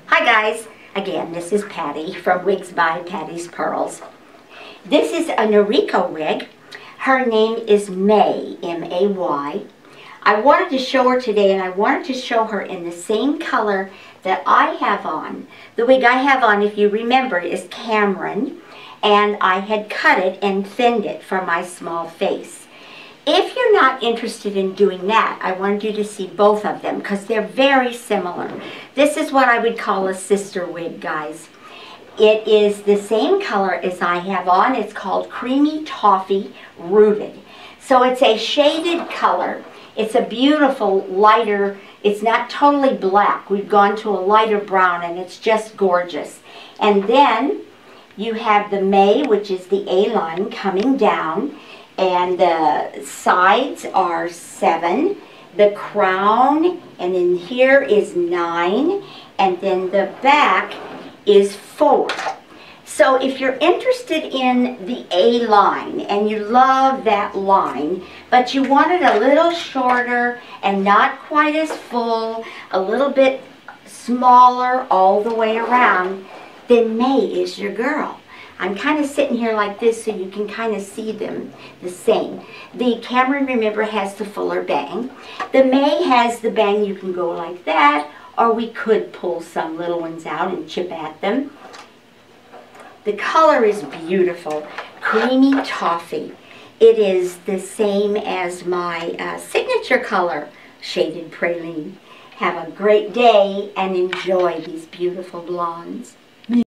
Hi guys, again this is Patti from Wigs by Patti's Pearls. This is a Noriko wig. Her name is May, M-A-Y. I wanted to show her today, and I wanted to show her in the same color that I have on. The wig I have on, if you remember, is Cameron, and I had cut it and thinned it for my small face. If you're not interested in doing that, I wanted you to see both of them because they're very similar. This is what I would call a sister wig, guys. It is the same color as I have on. It's called Creamy Toffee Rooted. So it's a shaded color. It's a beautiful lighter, it's not totally black. We've gone to a lighter brown and it's just gorgeous. And then you have the May, which is the A-line coming down. And the sides are 7, the crown, and in here is 9, and then the back is 4. So if you're interested in the A line and you love that line, but you want it a little shorter and not quite as full, a little bit smaller all the way around, then May is your girl. I'm kind of sitting here like this so you can kind of see them the same. The Cameron, remember, has the fuller bang. The May has the bang, you can go like that, or we could pull some little ones out and chip at them. The color is beautiful, creamy toffee. It is the same as my signature color, shaded praline. Have a great day and enjoy these beautiful blondes.